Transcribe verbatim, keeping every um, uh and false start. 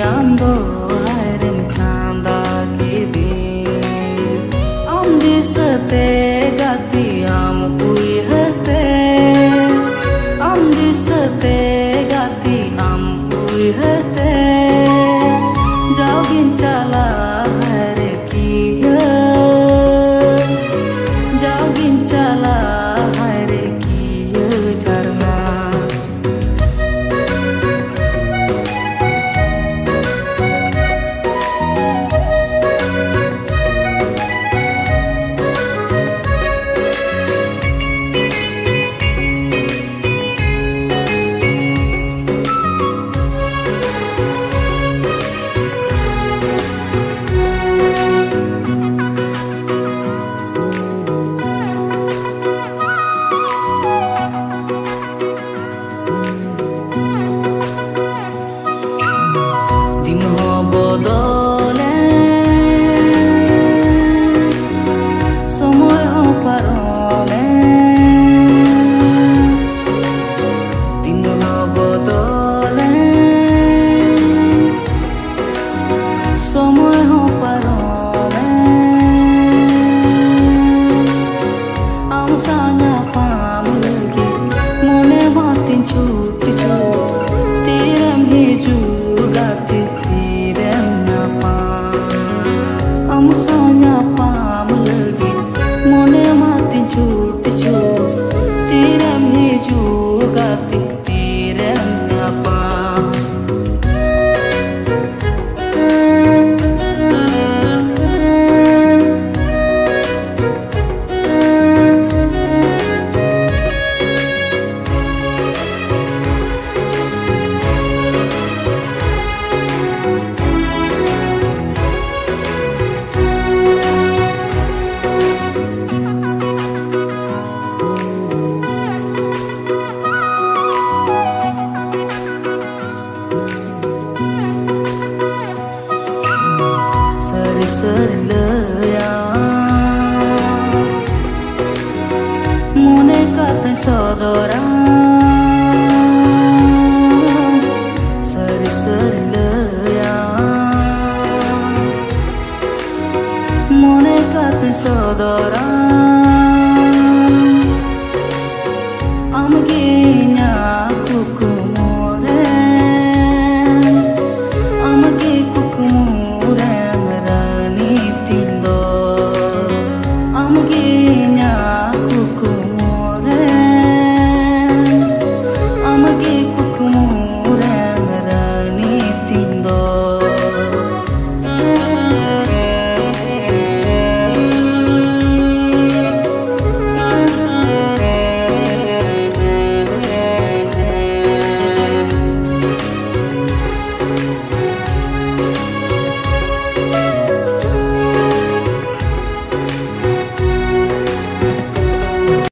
ando hairen chanda kidi am disate gati am pui hate am disate gati am pui hate jagin chala hare kiya jagin chala hare kiya jarna বদলে সময় পারমে দিন বদলে সময় পারমে am sanya pam lagi mone batin chuti chu tiram hi ju gati am sanya pam lagi mone mati chut chut tiram hi ju gati tiram apa mone kata sodora seri seri leya mone kata sodora